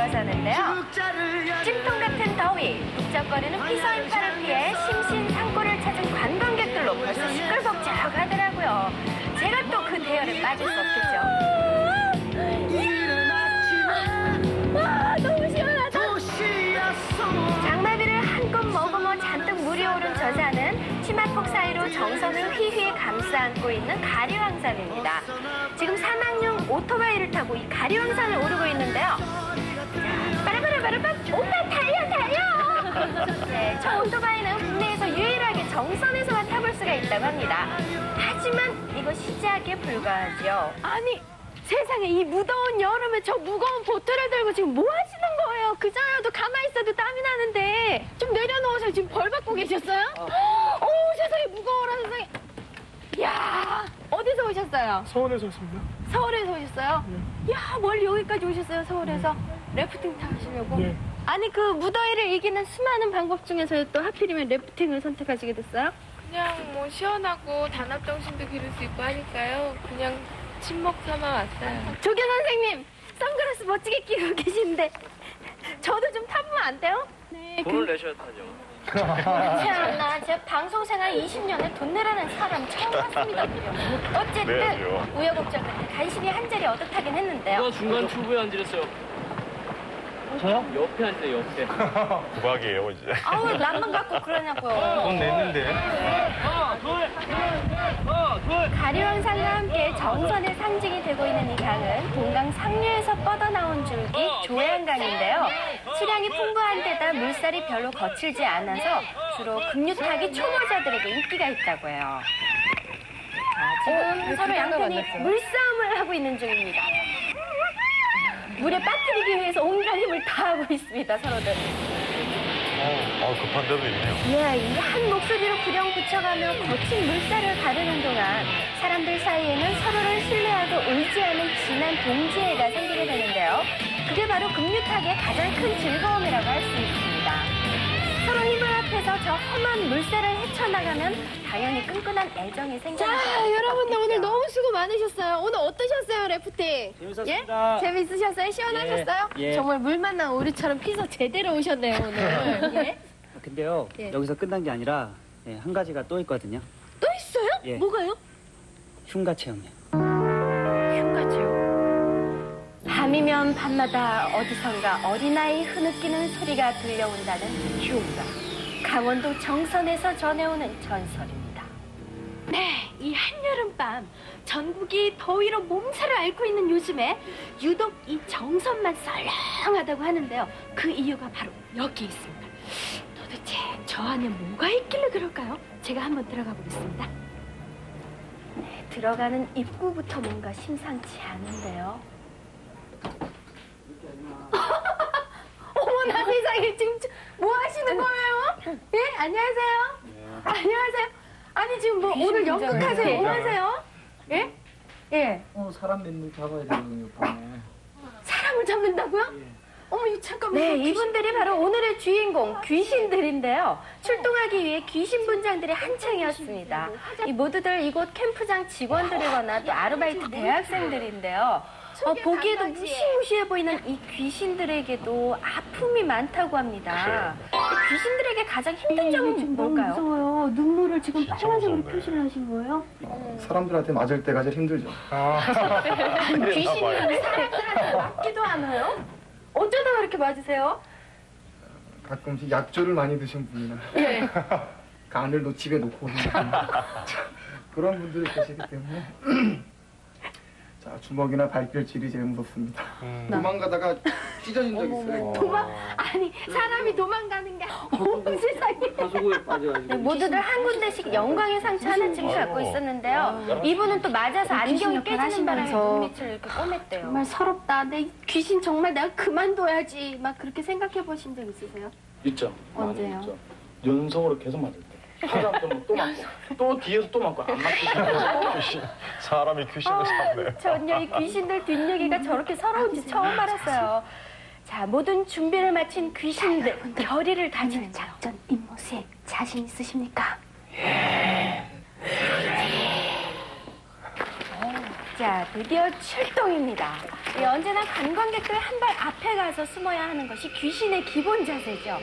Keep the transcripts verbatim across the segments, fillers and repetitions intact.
들어서는데요. 찜통 같은 더위, 북적거리는 피서인파를 피해 심신 산골을 찾은 관광객들로 벌써 시끌벅적하더라고요. 제가 또 그 대열에 빠질 수 없겠죠. 와, 너무 시원하다. 장마비를 한껏 머금어 잔뜩 물이 오른 저 산은 치맛폭 사이로 정선을 휘휘 감싸 안고 있는 가리왕산입니다. 지금 산악용 오토바이를 타고 이 가리왕산을 오르고 있는데요. 자, 빠라바라바라바, 오빠 달려 달려! 네, 저 오토바이는 국내에서 유일하게 정선에서만 타볼 수가 있다고 합니다. 하지만 이거 시작에 불과하죠. 아니, 세상에 이 무더운 여름에 저 무거운 보트를 들고 지금 뭐 하시는 거예요? 그자라도 가만히 있어도 땀이 나는데 좀 내려놓으세요. 지금 벌 받고 계셨어요? 어. 오, 세상에 무거워라 세상에. 이야, 어디서 오셨어요? 서울에서 왔습니다. 서울에서 오셨어요? 네. 이야, 멀리 여기까지 오셨어요, 서울에서? 네. 래프팅 타시려고? 네. 아니, 그 무더위를 이기는 수많은 방법 중에서 또 하필이면 래프팅을 선택하시게 됐어요? 그냥 뭐 시원하고 단합정신도 기를 수 있고 하니까요. 그냥 친목 삼아 왔어요. 조교 선생님, 선글라스 멋지게 끼고 계신데 저도 좀 타보면 안 돼요? 네. 돈을 내셔야 타죠. 참나, 제가 방송 생활 이십 년에 돈 내라는 사람 처음 봤습니다. 어쨌든 우여곡절 끝에 간신히 한 자리 얻어타긴 했는데요. 누가 중간 출구에 앉으셨어요? 저요? 옆에 앉으세요, 옆에. 대박이에요, 이제. 아우, 남만 갖고 그러냐고요. 돈 냈는데. 하나, 둘, 하나, 둘. 가리왕산과 함께 정선의 상징이 되고 있는 이 강은 동강 상류에서 뻗어나온 줄기 조양강인데요. 수량이 풍부한 데다 물살이 별로 거칠지 않아서 주로 급류타기 초보자들에게 인기가 있다고 해요. 자, 지금 서로 양편이 물싸움을 하고 있는 중입니다. 물에 빠뜨리기 위해서 온갖 힘을 다하고 있습니다, 서로들. 어, 어, 급한 데도 있네요. 예, 이 한 목소리로 구령 붙여가며 거친 물살을 가르는 동안 사람들 사이에는 서로를 신뢰하고 의지하는 진한 동지애가 생기게 되는데요. 그게 바로 급류타기의 가장 큰 즐거움이라고 할 수 있습니다. 서로 힘을 합해서 저 험한 물살을 헤쳐나가면 당연히 끈끈한 애정이 생겨나죠. 자, 여러분들 오늘 너무 수고 많으셨어요. 오늘 어떠셨어요, 래프팅? 재밌었습니다. 예? 재밌으셨어요? 시원하셨어요? 예, 예. 정말 물 만난 오리처럼 피서 제대로 오셨네요, 오늘. 예? 근데요, 예. 여기서 끝난 게 아니라 예, 한 가지가 또 있거든요. 또 있어요? 예. 뭐가요? 흉가 체험이요. 흉가죠. 밤이면 밤마다 어디선가 어린아이 흐느끼는 소리가 들려온다는 흉가. 강원도 정선에서 전해오는 전설입니다. 네, 이 한여름밤 전국이 더위로 몸살을 앓고 있는 요즘에 유독 이 정선만 썰렁하다고 하는데요. 그 이유가 바로 여기 있습니다. 도대체 저 안에 뭐가 있길래 그럴까요? 제가 한번 들어가 보겠습니다. 네, 들어가는 입구부터 뭔가 심상치 않은데요. 어머나 세상에, 지금 뭐 하시는 거예요? 예? 안녕하세요? 안녕하세요? 아니 지금 뭐 오늘 연극하세요? 뭐 하세요? 예? 예. 어, 사람 몇 명 잡아야 되거든요, 밤에. 사람을 잡는다고요? 어머, 이거 잠깐만. 네, 이분들이 바로 오늘의 주인공 귀신들인데요. 출동하기 위해 귀신 분장들이 한창이었습니다. 이 모두들 이곳 캠프장 직원들이거나 또 아르바이트 대학생들인데요. 어, 보기에도 무시무시해 보이는 이 귀신들에게도 아픔이 많다고 합니다. 귀신들에게 가장 힘든 점은 뭘까요? 무서워요. 눈물을 지금 진짜 빨간색으로 무섭네. 표시를 하신 거예요? 사람들한테 맞을 때가 제일 힘들죠. 귀신이 사람들한테 맞기도 하나요? 어쩌다가 그렇게 맞으세요? 가끔씩 약주를 많이 드신 분이나 네. 간을 놓 집에 놓고 오는 분. 그런 분들이 계시기 때문에 자, 주먹이나 발길질이 제일 무섭습니다. 음. 도망가다가 찢어진 적 있어요. 도망, 아니, 사람이 도망가는 게, 어머, 세상에. 하수구에 빠져가지고. 네, 모두들 한 군데씩 영광의 상처 하나쯤 갖고 있었는데요. 이분은 또 맞아서 안경이 깨지는 바람에 눈밑을 이렇게 꼬맸대요. 정말 서럽다. 내 귀신 정말 내가 그만둬야지. 막 그렇게 생각해 보신 적 있으세요? 있죠. 언제요? 많이 있죠. 연속으로 계속 맞을 때. 하다 보면 또 맞고, 또 뒤에서 또 맞고, 안 맞고. 귀신, 사람이 귀신을 잡네. 전혀 이 귀신들 뒷얘기가 저렇게 서러운지 처음 알았어요. 자, 모든 준비를 마친 귀신들, 결의를 다지는 작전 임무수에 자신 있으십니까? 자, 드디어 출동입니다. 예, 언제나 관광객들 한 발 앞에 가서 숨어야 하는 것이 귀신의 기본 자세죠.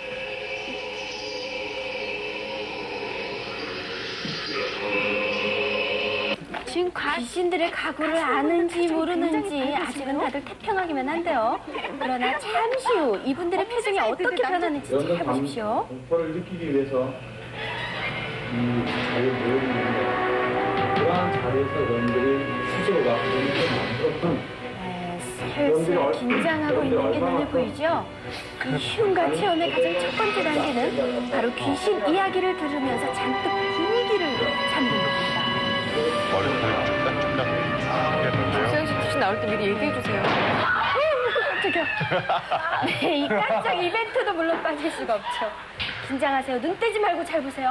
지금 가... 귀신들의 각오를 아는지 모르는지 아직은 다들 태평하기만 한데요. 그러나 잠시 후 이분들의 표정이 어떻게 변하는지 잘 보십시오. 공포를 느끼기 위해서 이 자리에 모여있는데 그러한 자리에서 여러분들이 스스로가 만들었던 네, 슬슬 긴장하고 있는 게 눈에 보이죠? 이 흉가 체험의 가장 첫 번째 단계는 바로 귀신 이야기를 들으면서 잔뜩 분위기를 잡는 겁니다. 머리털이 쭉딱쭉딱 했는데요. 수영 씨 귀신 나올 때 미리 얘기해 주세요. 깜짝이야. 네, 이 깜짝 이벤트도 물론 빠질 수가 없죠. 긴장하세요. 눈 떼지 말고 잘 보세요.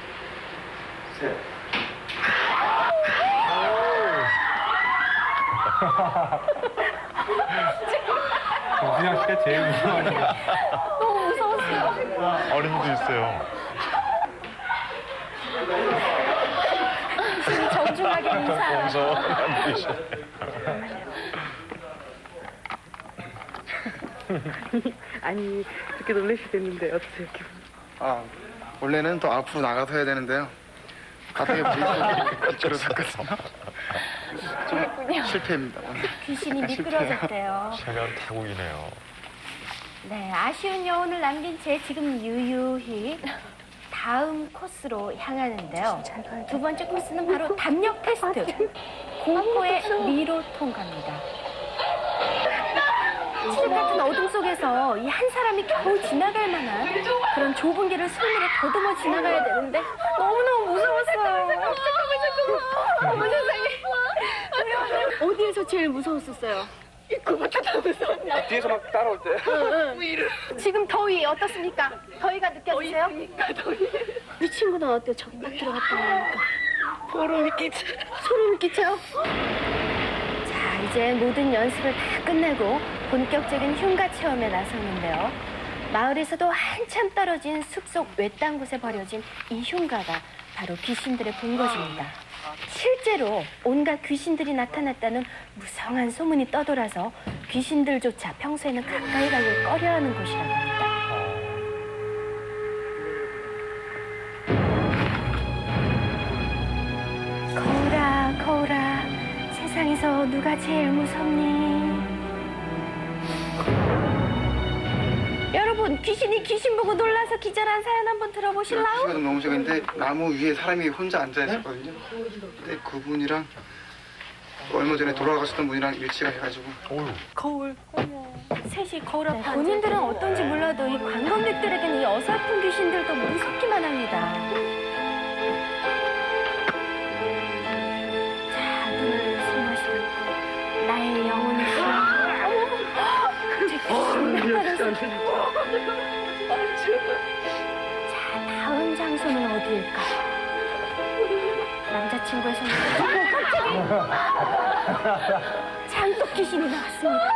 김진영 씨가 제일 무서워하는 거. 너무 무서웠어요. 어린이도 있어요. 귀신이 정중하게 인사하고. 무서워하는 귀신. 아니 그렇게 놀라시게 됐는데 어떠세요 기분? 아, 원래는 더 앞으로 나가서 해야 되는데요. 바닥에 부딪혀서 샀거든요. 좀 실패입니다, 오늘. 귀신이 미끄러졌대요. 체면 타국이네요. 네, 아쉬운 여운을 남긴 채 지금 유유히 다음 코스로 향하는데요. 두 번째 코스는 바로 담력 테스트. 공포의 미로 통과입니다. 칠흑 같은 어둠 속에서 이 한 사람이 겨우 지나갈 만한 그런 좁은 길을 손으로 더듬어 지나가야 되는데 너무너무 무서웠어요. 잠깐만, 잠깐만. 어머, 세상에. 어디에서 제일 무서웠었어요? 뒤에서 막 따라올 때. 지금 더위 어떻습니까? 더위가 느껴지세요? 이 친구는 어때요? 저기 딱 들어갔다 오니까. 소름이 끼쳐. 소름이 끼쳐요? 자, 이제 모든 연습을 다 끝내고 본격적인 흉가 체험에 나섰는데요. 마을에서도 한참 떨어진 숲속 외딴 곳에 버려진 이 흉가가 바로 귀신들의 본거지입니다. 실제로 온갖 귀신들이 나타났다는 무성한 소문이 떠돌아서 귀신들조차 평소에는 가까이 가길 꺼려하는 곳이라고 합니다. 거울아, 거울아, 세상에서 누가 제일 무섭니? 여러분, 귀신이 귀신 보고 놀라서 기절한 사연 한번 들어보실라요? 시가 너무 무서운데 나무 위에 사람이 혼자 앉아 있었거든요. 근데 그분이랑 얼마 전에 돌아가셨던 분이랑 일치가 해가지고. 거울. 셋이 거울 앞에 본인들은 어떤지 몰라도 이 관광객들에게는 이 어설픈 귀신들도 무섭기만 합니다. 자, 눈을 숨마시고 나의 영혼을 쉬어. 어머! 제 귀신 나타났어. 자, 다음 장소는 어디일까요? 남자친구의 손을 갑자기 장독 귀신이 나왔습니다.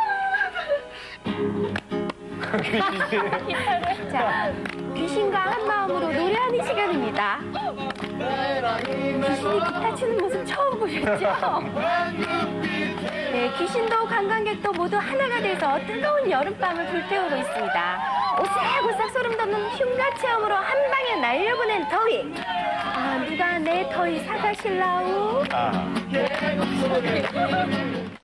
자, 귀신과 한 마음으로 노래하는 시간입니다. 귀신이 기타 치는 모습 처음 보셨죠? 네, 귀신도 관광객도 모두 하나가 돼서 뜨거운 여름밤을 불태우고 있습니다. 오싹오싹 소름 돋는 흉가 체험으로 한 방에 날려보낸 더위. 아, 누가 내 더위 사가실라우? 아.